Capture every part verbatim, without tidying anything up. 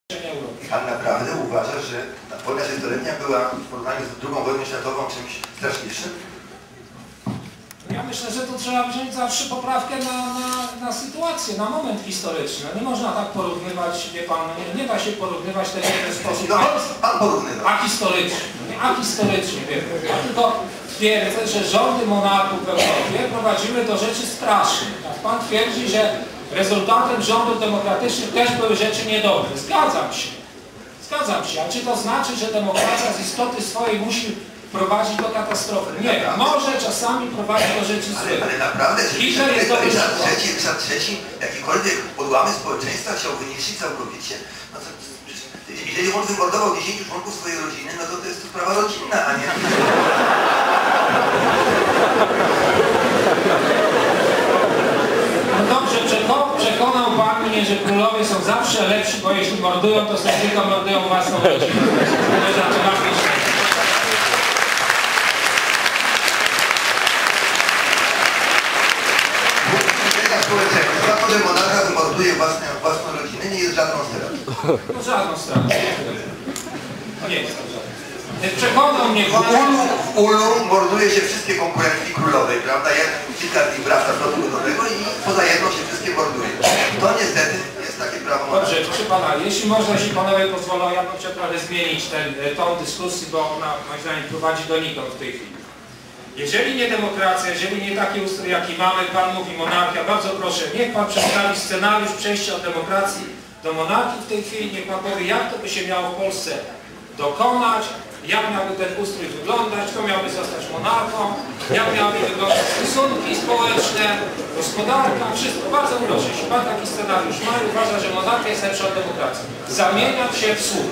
Europy. Pan naprawdę uważa, że wojna trzydziestoletnia była w porównaniu z drugą wojną światową czymś straszniejszym? Ja myślę, że to trzeba wziąć zawsze poprawkę na, na, na sytuację, na moment historyczny. Nie można tak porównywać, wie pan, nie, nie da się porównywać tego w ten sposób. No, pan porównywa. A historycznie, a historycznie, wie pan. Ja tylko twierdzę, że rządy monarchów w Europie prowadziły do rzeczy strasznych. Pan twierdzi, że rezultatem rządów demokratycznych też były rzeczy niedobre. Zgadzam się. Zgadzam się. A czy to znaczy, że demokracja z istoty swojej musi prowadzić do katastrofy? Nie. Może czasami prowadzić do rzeczy złych. Ale, ale naprawdę, że Hitler jest dobry Ryszard przykład. trzeci, Ryszard trzeci, jakikolwiek odłamek społeczeństwa chciał wyniszczyć całkowicie. No to, jeżeli on wymordował dziesięciu członków swojej rodziny, no to to jest to sprawa rodzinna, a nie... No dobrze, przekonał pan mnie, że królowie są zawsze lepsi, bo jeśli mordują, to są tylko mordują własną rodzinę. Społeczeństwa, to, że monarcha wymorduje własną, własną rodzinę, nie jest żadną stratą. No żadną stratą. No nie jest to żadną. Przekonał mnie pan... W Ulu morduje się wszystkie konkurencje królowej, prawda? Kilka z nich wraca do ludowego i poza jedną się wszystkie morduje. To niestety jest takie prawo monarcha. Dobrze, proszę pana, jeśli można, jeśli panowie pozwolą, ja bym chciał trochę zmienić ten ton dyskusji, bo ona moim zdaniem prowadzi donikąd w tej chwili. Jeżeli nie demokracja, jeżeli nie taki ustrój, jaki mamy, pan mówi monarchia, bardzo proszę, niech pan przedstawi scenariusz przejścia od demokracji do monarchii w tej chwili, niech pan powie, jak to by się miało w Polsce dokonać, jak miałby ten ustrój wyglądać, kto miałby zostać monarchą, jak miałyby wyglądać stosunki społeczne, gospodarka, wszystko. Bardzo proszę, jeśli pan taki scenariusz ma i uważa, że monarchia jest lepsza od demokracji, zamieniam się w słuch.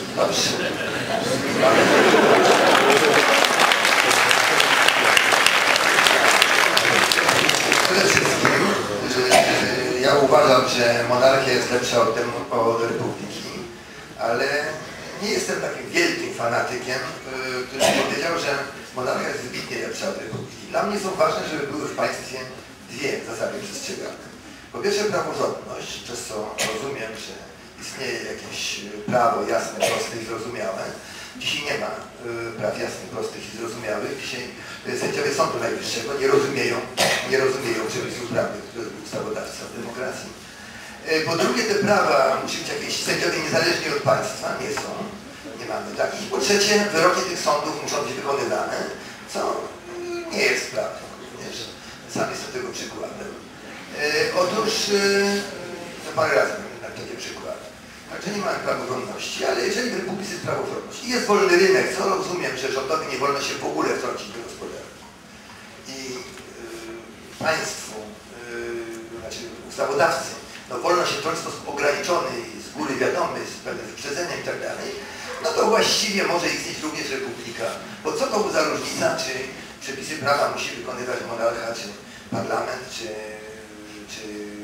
Przede wszystkim, że ja uważam, że monarchia jest lepsza od, dem od republiki, ale nie jestem takim wielkim fanatykiem, który powiedział, że monarchia jest wybitnie lepsza od republiki. Dla mnie są ważne, żeby były w państwie dwie zasady przestrzegane. Po pierwsze praworządność, przez co rozumiem, że istnieje jakieś prawo jasne, proste i zrozumiałe. Dzisiaj nie ma praw jasnych, prostych i zrozumiałych. Dzisiaj sędziowie Sądu Najwyższego nie rozumieją, nie rozumieją przepisów prawnych, które był ustawodawca w demokracji. Po drugie, te prawa musi być jakieś sędziowie niezależni od państwa, nie są, nie mamy takich. Po trzecie, wyroki tych sądów muszą być wykonywane, co nie jest prawdą również. Sam jestem tego przykładem. Otóż, to parę razy na takie przykłady. Także nie mamy praworządności, ale jeżeli w Republice jest praworządność i jest wolny rynek, co rozumiem, że rządowi nie wolno się w ogóle wtrącić do gospodarki. I yy, państwu, yy, znaczy ustawodawcy, no wolno się wtrącić w sposób ograniczony i z góry wiadomy, z pewnym wyprzedzeniem i tak dalej, no to właściwie może istnieć również republika. Bo co to za różnica, czy przepisy prawa musi wykonywać monarcha, czy parlament, czy, czy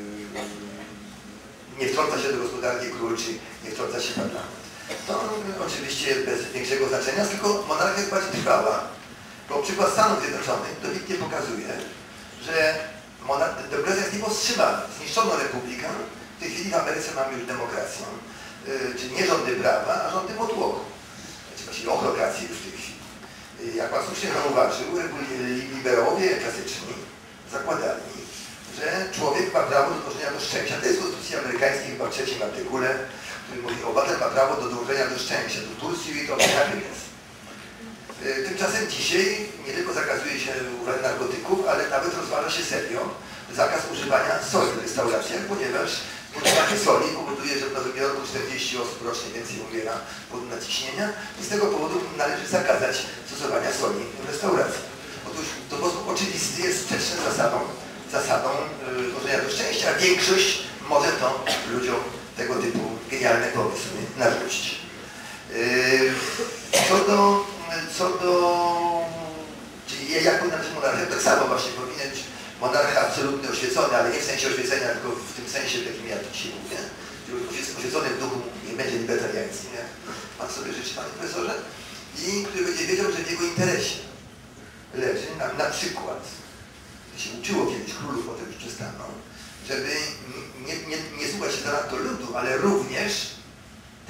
nie wtrąca się do gospodarki król, czy nie wtrąca się parlament. To oczywiście jest bez większego znaczenia, tylko monarchia jest bardziej trwała. Bo przykład Stanów Zjednoczonych dobitnie pokazuje, że demokracja jest niepowstrzymana. Zniszczono republikę, w tej chwili w Ameryce mamy już demokrację. Yy, czyli nie rządy prawa, a rządy motłoku. Znaczy właściwie ochrokrację już w tej chwili. Yy, jak pan słusznie zauważył, liberałowie klasyczni zakładali, że człowiek ma prawo do dążenia do szczęścia. To jest w Konstytucji Amerykańskiej chyba w trzecim artykule, który mówi, obywatel ma prawo do dążenia do szczęścia, do pursuit of happiness. Yy, tymczasem dzisiaj nie tylko zakazuje się narkotyków, ale nawet rozważa się serio zakaz używania soli w restauracjach, ponieważ używanie soli powoduje, że w Nowym Jorku czterdzieści osób rocznie więcej umiera z powodu nadciśnienia i z tego powodu należy zakazać stosowania soli w restauracji. Otóż to w sposób oczywisty jest sprzeczny z zasadą, zasadą yy, dążenia do szczęścia, a większość może to ludziom tego typu genialne pomysły narzucić. Yy, co do, co do, czyli jak powinna być monarchia, tak samo właśnie powinien być monarcha absolutnie oświecony, ale nie w sensie oświecenia, tylko w tym sensie, w jakim ja dzisiaj mówię, czyli oświecony w duchu nie będzie libertariańskim, jak pan sobie życzy, panie profesorze, i który będzie wiedział, że w jego interesie leży na, na przykład, to się uczyło kiedyś królów, potem już przestano, żeby nie, nie, nie słuchać się zanadto ludu, ale również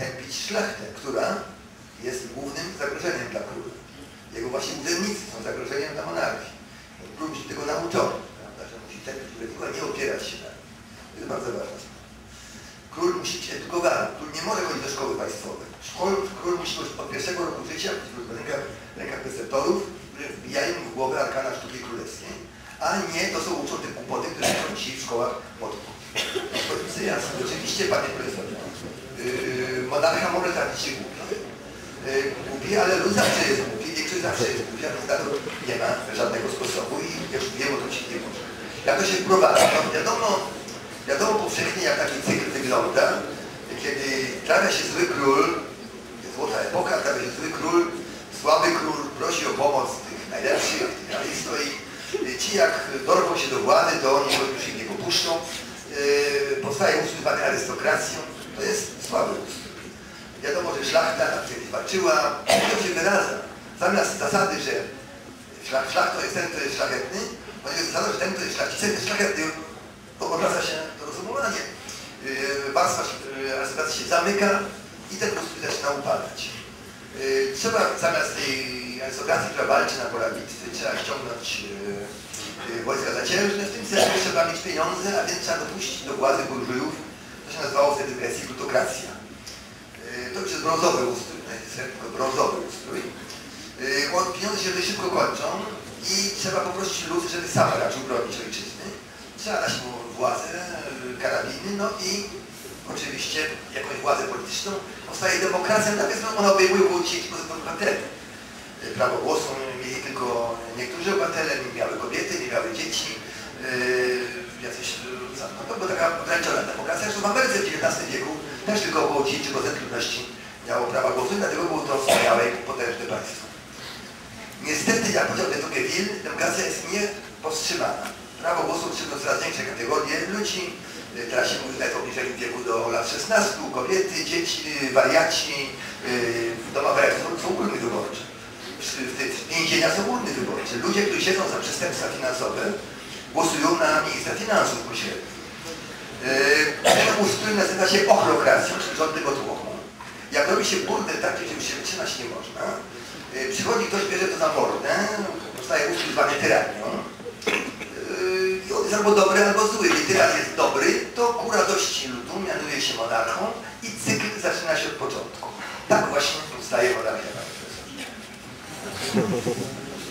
szlachtę, która jest głównym zagrożeniem dla króla. Jego właśnie urzędnicy są zagrożeniem dla monarchii. Król musi tego nauczony, prawda, że musi tego tylko nie opierać się na nim. To jest bardzo ważne. Król musi być edukowany. Król nie może chodzić do szkoły państwowej. Szkoły, król musi chodzić od pierwszego roku życia w rękach, w rękach preceptorów, którzy wbijają w głowę arkana sztuki królewskiej, a nie to są uczą te głupoty, które są dzisiaj w szkołach młodków. Powiedzmy sobie jasno, oczywiście, panie profesorze, yy, monarcha może trafić się głupi. Yy, głupi, ale lud zawsze jest głupi, większość zawsze jest głupi, a więc na to nie ma żadnego sposobu i już wiem, o to się nie może. Jak to się wprowadza? No, wiadomo, wiadomo powszechnie, jak taki cykl wygląda, kiedy trafia się zły król, złota epoka, trafia się zły król, słaby król prosi o pomoc tych najlepszych, ale stoi. Ci jak dorwą się do władzy, to oni już ich nie popuszczą. Yy, powstaje ustrój zwany arystokracją. To jest słaby ustrój. Wiadomo, że szlachta kiedyś walczyła, to się wyraza. Zamiast zasady, że szlach, szlach to jest ten, kto jest szlachetny, to jest zasada, że ten, kto jest szlachcicem, jest szlachetny. To obraca się to rozumowanie. Yy, warstwa yy, arystokracji się zamyka i ten ustrój zaczyna upadać. Yy, trzeba zamiast tej arystokracji, która walczy na polach bitwy, trzeba ściągnąć yy, yy, wojska zaciężne. W tym celu trzeba mieć pieniądze, a więc trzeba dopuścić do władzy burżujów. To się nazywało wtedy w Grecji plutokracja. Yy, to już jest brązowy ustrój, to jest tylko brązowy ustrój. Yy, pieniądze się dość szybko kończą i trzeba poprosić lud, żeby sam raczył bronić ojczyzny. Trzeba dać mu władzę, yy, karabiny, no i oczywiście jakąś władzę polityczną. Powstaje demokracja, natomiast ona obejmuje około dziesięć procent obywateli. Prawo głosu mieli tylko niektórzy obywatele, nie miały kobiety, nie miały dzieci. Yy, jacyś, no to była taka ograniczona demokracja. Zresztą w Ameryce w dziewiętnastym wieku też tylko około dziesięć procent ludności miało prawa głosu, dlatego było to wspaniałe i potężne państwo. Niestety, jak powiedział de Tocqueville, demokracja jest niepowstrzymana. Prawo głosu otrzyma coraz większe kategorie ludzi. Teraz się mówi w obniżeniu wieku do lat szesnastu, kobiety, dzieci, wariaci, w domach są, są urny wyborcze. W więzienia są urny wyborcze. Ludzie, którzy siedzą za przestępstwa finansowe, głosują na ministra finansów pośrednio. Ten ustrój nazywa się ochrokracją, czyli rządem od łomu. Jak robi się burdel taki, że już się wytrzymać nie można, przychodzi ktoś, bierze to za mordę, powstaje ustrój zwany tyranią. I on jest albo dobry, albo zły. Jeśli tyran jest dobry, to ku radości ludu mianuje się monarchą i cykl zaczyna się od początku. Tak właśnie powstaje monarchia, panie profesorze.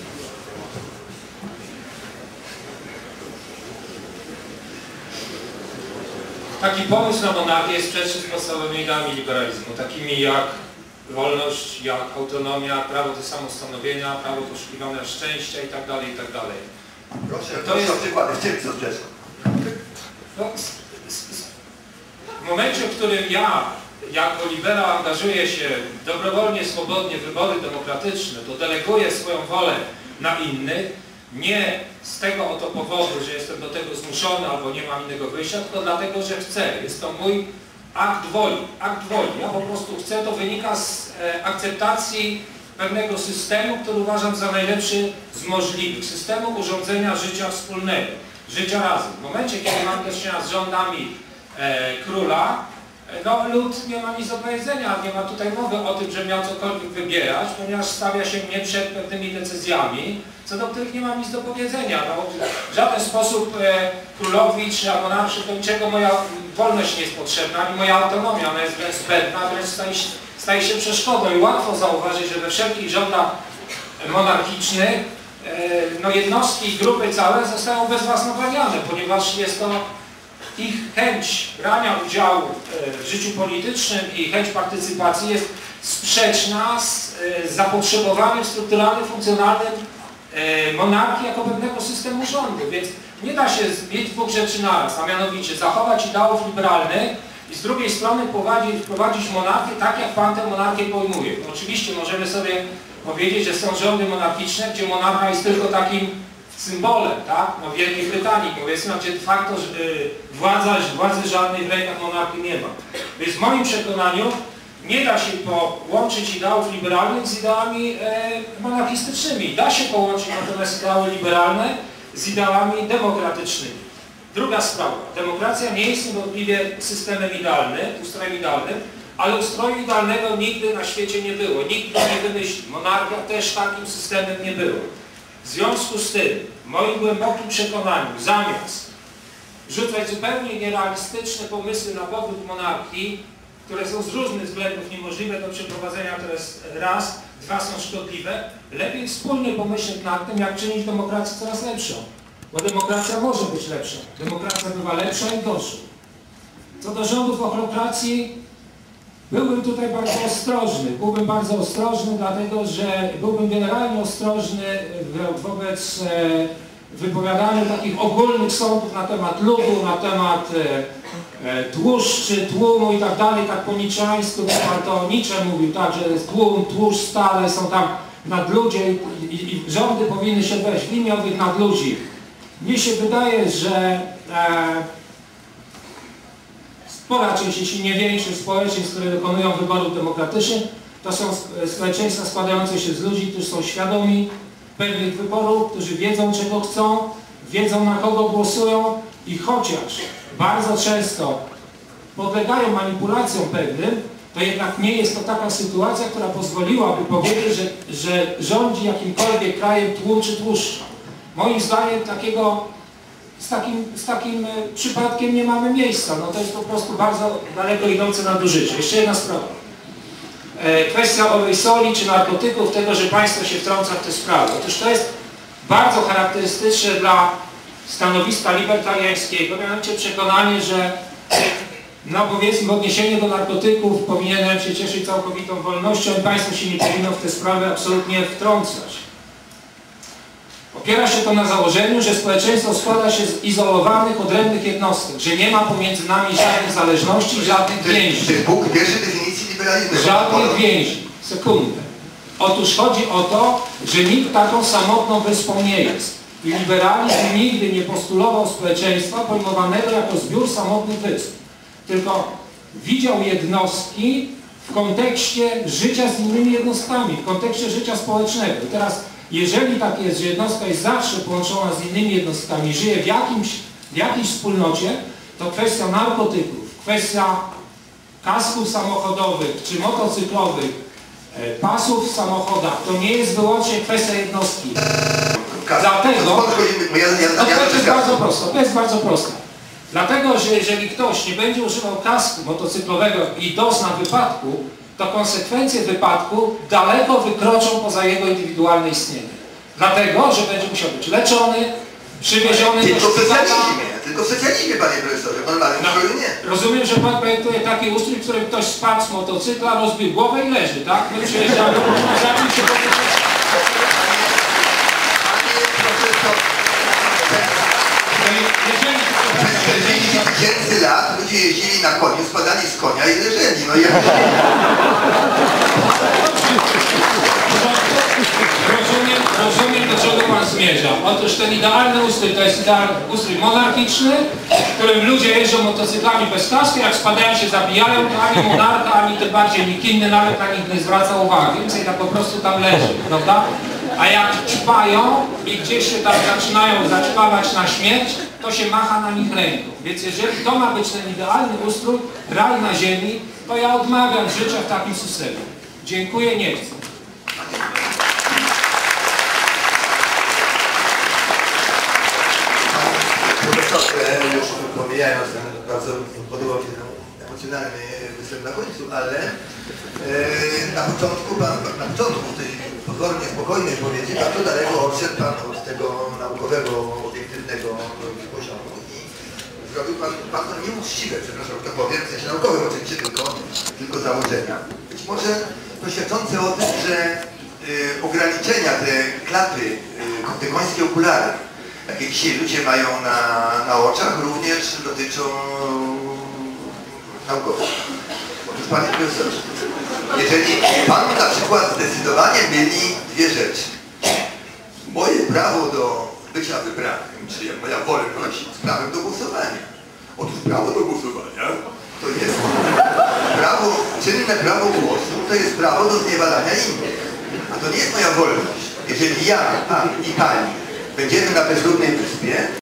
Taki pomysł na monarchię jest sprzeczny z podstawowymi ideami liberalizmu, takimi jak wolność, jak autonomia, prawo do samostanowienia, prawo poszukiwania szczęścia itd. itd. Proszę, to jest przykłady, w czym są sprzeczne? No, w momencie, w którym ja jako liberał angażuję się dobrowolnie, swobodnie w wybory demokratyczne, to deleguję swoją wolę na innych, nie z tego oto powodu, że jestem do tego zmuszony albo nie mam innego wyjścia, tylko dlatego, że chcę. Jest to mój akt woli. Akt woli. Ja po prostu chcę, to wynika z e, akceptacji pewnego systemu, który uważam za najlepszy z możliwych. Systemu urządzenia życia wspólnego, życia razem. W momencie, kiedy mam do czynienia z rządami e, króla, no lud nie ma nic do powiedzenia, nie ma tutaj mowy o tym, że miał cokolwiek wybierać, ponieważ stawia się mnie przed pewnymi decyzjami, co do których nie mam nic do powiedzenia. No, w żaden sposób e, królowi czy monarszy do niczego moja wolność nie jest potrzebna, ani moja autonomia, ona jest wręcz zbędna, wręcz staje się, staje się przeszkodą i łatwo zauważyć, że we wszelkich rządach monarchicznych e, no, jednostki i grupy całe zostają bezwłasnowolnione, ponieważ jest to ich chęć brania udziału w życiu politycznym i chęć partycypacji jest sprzeczna z zapotrzebowaniem strukturalnym, funkcjonalnym monarchii jako pewnego systemu rządu. Więc nie da się mieć dwóch rzeczy naraz, a mianowicie zachować ideałów liberalnych i z drugiej strony wprowadzić, wprowadzić monarchię tak, jak Pan tę monarchię pojmuje. No, oczywiście możemy sobie powiedzieć, że są rządy monarchiczne, gdzie monarcha jest tylko takim symbolem, tak? No w Wielkiej Brytanii, powiedzmy, gdzie de facto yy, władza, władzy żadnej w rękach monarchii nie ma. Więc w moim przekonaniu nie da się połączyć ideałów liberalnych z ideałami e, monarchistycznymi. Da się połączyć natomiast ideały liberalne z ideałami demokratycznymi. Druga sprawa. Demokracja nie jest niewątpliwie systemem idealnym, ustrojem idealnym, Ale ustroju idealnego nigdy na świecie nie było. Nikt go nie wymyślił. Monarchia też takim systemem nie było. W związku z tym, w moim głębokim przekonaniu, zamiast rzucać zupełnie nierealistyczne pomysły na powrót monarchii, które są z różnych względów niemożliwe do przeprowadzenia, to jest raz, dwa są szkodliwe, lepiej wspólnie pomyśleć nad tym, jak czynić demokrację coraz lepszą. Bo demokracja może być lepsza. Demokracja bywa lepsza i gorsza. Co do rządów ochlokracji, byłbym tutaj bardzo ostrożny. Byłbym bardzo ostrożny, dlatego że byłbym generalnie ostrożny wobec wypowiadania takich ogólnych sądów na temat ludu, na temat tłuszczy, tłumu i tak dalej, tak po niczeańsku, to Nietzsche mówił, tak, że jest tłum, tłuszcz, stale, są tam nadludzie i, i, i rządy powinny się wejść w imię owych nadludzi. Mnie się wydaje, że e, spora część, jeśli nie większość społeczeństw, które dokonują wyborów demokratycznych, to są społeczeństwa składające się z ludzi, którzy są świadomi pewnych wyborów, którzy wiedzą, czego chcą, wiedzą, na kogo głosują i chociaż bardzo często podlegają manipulacjom pewnym, to jednak nie jest to taka sytuacja, która pozwoliłaby powiedzieć, że, że rządzi jakimkolwiek krajem tłum czy tłuszcza. Moim zdaniem takiego, z, takim, z takim przypadkiem nie mamy miejsca. No to jest po prostu bardzo daleko idące nadużycie. Jeszcze jedna sprawa. Kwestia owej soli czy narkotyków, tego, że państwo się wtrąca w tę sprawę. Otóż to jest bardzo charakterystyczne dla stanowiska libertariańskiego, mianowicie przekonanie, że no powiedzmy w odniesieniu do narkotyków powinienem się cieszyć całkowitą wolnością i państwo się nie powinno w tę sprawę absolutnie wtrącać. Opiera się to na założeniu, że społeczeństwo składa się z izolowanych, odrębnych jednostek, że nie ma pomiędzy nami żadnych zależności, żadnych więzi. To jest punkt pierwszy definicji liberalizmu. Żadnych więzi. Sekundę. Otóż chodzi o to, że nikt taką samotną wyspą nie jest. I liberalizm nigdy nie postulował społeczeństwa pojmowanego jako zbiór samotnych wysp. Tylko widział jednostki w kontekście życia z innymi jednostkami, w kontekście życia społecznego. I teraz, jeżeli tak jest, że jednostka jest zawsze połączona z innymi jednostkami, żyje w, jakimś, w jakiejś wspólnocie, to kwestia narkotyków, kwestia kasków samochodowych czy motocyklowych, pasów w samochodach, to nie jest wyłącznie kwestia jednostki. Dlatego, odpowiedź jest bardzo prosta, to jest bardzo prosta. Dlatego, że jeżeli ktoś nie będzie używał kasku motocyklowego i dozna wypadku, to konsekwencje wypadku daleko wykroczą poza jego indywidualne istnienie. Dlatego, że będzie musiał być leczony, przywieziony tylko do szpitala. Tylko w socjalizmie, panie profesorze, w normalnym No, ustroju nie. rozumiem, że pan projektuje taki ustrój, w którym ktoś spadł z motocykla, rozbił głowę i leży, tak? My przyjeżdżamy, zabił się po czterdzieści tysięcy lat ludzie jeździli na koniu, spadali z konia i leżeli. No i jak... Rozumiem, rozumiem, do czego pan zmierza. Otóż ten idealny ustrój to jest idealny ustrój monarchiczny, w którym ludzie jeżdżą motocyklami bez kasku, jak spadają się zabijają, to ani monarcha, ani tym bardziej nikt inny nawet na nich nie zwraca uwagi, więc i tak po prostu tam leży, prawda? A jak ćpają i gdzieś się tam zaczynają zaćpawać na śmierć, to się macha na nich ręką. Więc jeżeli to ma być ten idealny ustrój, raj na ziemi, to ja odmawiam życia w takim systemie. Dziękuję, nie chcę. Profesor, już pomijając ten bardzo podobał się ten emocjonalny występ na końcu, ale e, na początku, pan, na początku tej pozornie spokojnej wypowiedzi bardzo daleko odszedł pan od tego naukowego, obiektywnego poziomu i zrobił pan bardzo nieuczciwe, przepraszam, to powiem, w sensie naukowym oczywiście tylko, tylko założenia. Być może to świadczące o tym, że y, ograniczenia, te klapy, y, te końskie okulary, jakie dzisiaj ludzie mają na, na oczach, również dotyczą naukowych. Otóż panie profesorze, jeżeli pan na przykład zdecydowanie mieli dwie rzeczy. Moje prawo do bycia wybranym, czyli moja wolność z prawem do głosowania. Otóż prawo do głosowania to jest prawo, czynne prawo głosu, to jest prawo do zniewalania innych. A to nie jest moja wolność. Jeżeli ja, pan i pani będziemy na bezludnej wyspie,